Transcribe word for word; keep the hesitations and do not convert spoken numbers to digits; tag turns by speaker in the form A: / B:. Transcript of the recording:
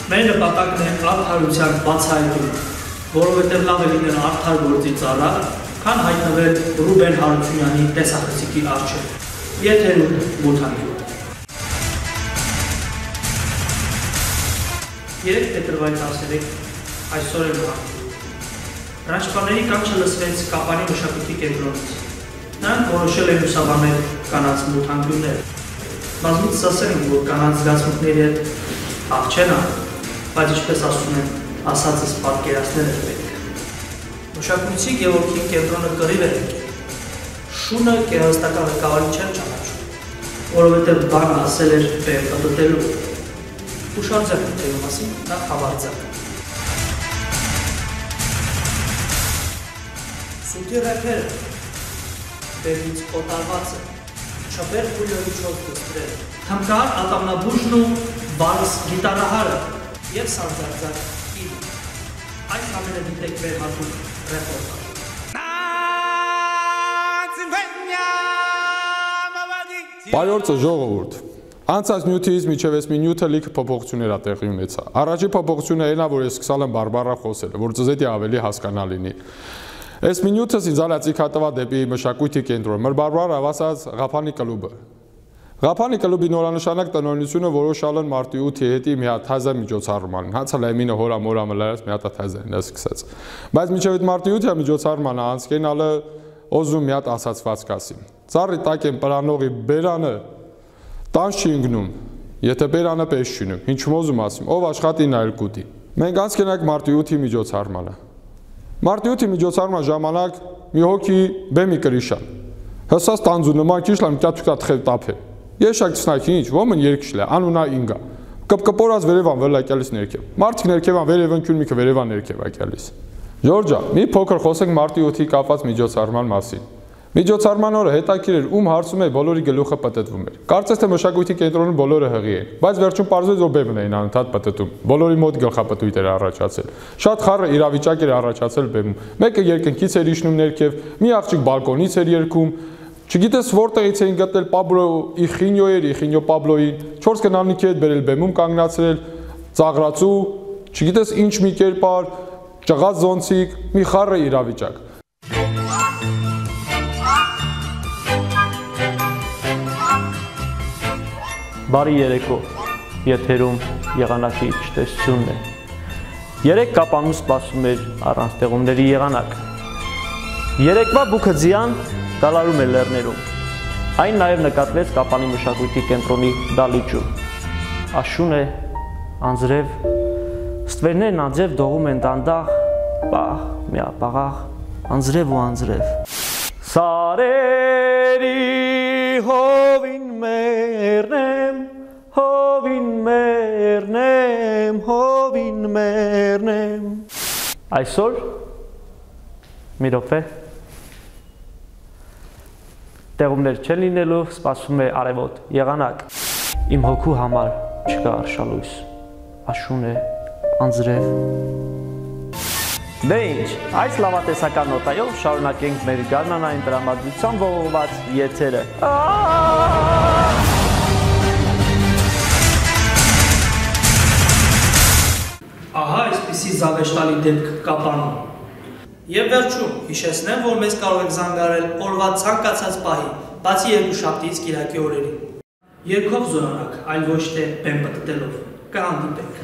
A: Մեր նպատակն է արդարության բացահայտումը, որովհետև լավ է լինել արդար գործի ծառա, քան հայտնվել Ռուբեն Հարությունյանի տեսախցիկի առջև։ Եթերում մութանկյուն։ Երեք փետրվարի տասներեքը այսօր էլ մահացել։ Ռաչպաների կանչը լսվեց Կապանի մշակույթի կենտրոնից։ Նրանք որոշել են ուսաբանել կանանց մութանկյունները։ Բազմից ասել են, որ կանանց զգացմունքների հետ աղ չեն անում, բայց ինչպես ասում են, ասածս պատկերացնել է պետք։ Մշակույթի Գևորգի կենտրոնը կռիվ է եկել։ Շունը գեղարվեստական ղեկավարին չեն ճանաչում, որովհետև բանը ասել էր պտտելու։ Ուշարձակ է թեյու մասին, նա խավարձակ։ Սուտի ռեփերը, բերից օտարված է, չպեր խույլորի չոտ կստրել, թմկար ատամնաբուժն ու բալս գիտարահարը և սանձարձակ իլը։ Այս ամենը դիտեք մեր հատուկ ռեպորտաժ։
B: Պայորձը ժողովուրդ։ Անցած նյութից մինչև էս մի նյութը լիքը փոփոխություններ ա տեղի ունեցա։ Առաջի փոփոխությունը այն է, որ ես սկսալ եմ բարբառա խոսել, որ ծզետի ավելի հասկանալ լինի։ Էս մի նյութը ինձ հատਵਾ դեպի մշակույթի կենտրոն։ Մեր բարբառը ավասած Ղափանի կլուբը։ Ղափանի կլուբի նորանշանակ տնօրինությունը որոշալ են մարտի ութի հետի մի հատ թազա միջոցառման։ Հացալ էմինը հորա մորա մլարած մի հատ թազային է սկսած։ Բայց մինչև այդ մարտի ութի միջոցառմանը անցկենալը օզում մի հատ ասացված կասի։ Ծառի տակ են պրանողի բերանը տանց չի ընկնում, եթե բերանը պես չունում, ինչ մոզում ասում, ով աշխատի նայել կուտի։ Մենք անցկենանք մարտի ութի միջոցառմանը։ Մարտի ութի միջոցառման ժամանակ մի հոգի բեմի կրիշան։ Հսած տանձու նման քիշլամ կյատուկա թխև տափե։ Եշակ ցնակի ինչ, ոմն երկշլե, անունա ինգա։ Կպկպորած վերևան վերլակյալիս ներքև։ Մարդիկ ներքևան վերևն քյուն միքը վերևան ներքևակյալիս։ Ժորջա, մի փոքր խոսենք մարտի ութի կապված միջոցառման մասին։ Միջոցառման օրը հետաքրքիր էր ում հարցում է բոլորի գլուխը պտտվում էր։ Կարծես թե մշակույթի կենտրոնում բոլորը հղի էին, բայց վերջում պարզվեց որ բեմն էին անընդհատ պտտում։ Բոլորի մոտ գլխապտույտ էր առաջացել։ Շատ խառը իրավիճակ էր առաջացել բեմում։ Մեկը երկնքից էր իջնում ներքև, մի աղջիկ բալկոնից էր երգում։ Չգիտես որտեղից էին գտնել Պաբլո Իխինյո էր, Իխինյո Պաբլոին, չորս կնանիքի հետ բերել բեմում կանգնացրել, ծաղրացու, չգիտես ինչ մի կերպար, ճղած զոնցիկ, մի խառը իրավիճակ։
C: Բարի երեկո, եթերում եղանակի չտեսությունն է։ Երեք կապանում սպասում էր առանց տեղումների եղանակ։ Երեկվա բուքը ձյան գալարում է լեռներում։ Այն նաև նկատվեց Կապանի մշակույթի կենտրոնի դալիճում։ Աշուն է, անձրև, ստվերներն անձև դողում են դանդաղ, պաղ, միապաղաղ, անձրև ու անձրև։ Սարերի հովին մերնեմ, հովին մերնեմ, հովին մերնեմ։ Այսօր մի րոպե տեղումներ չեն լինելու, սպասում է արևոտ եղանակ։ Իմ հոգու համար չկա արշալույս, աշուն է, անձրև։ Դե ինչ, այս լավատեսական նոտայով շարունակենք մեր գարնանային տրամադրության ողողված եթերը։
A: Ահա այսպիսի զավեշտալի դեպք Կապանում։ Եվ վերջում հիշեցնեմ, որ մեզ կարող եք զանգարել օրվա ցանկացած պահի, բացի երկուշաբթիից կիրակի օրերին։ Երգով զորանաք, այլ ոչ թե բեմ պտտելով։ Կհանդիպենք։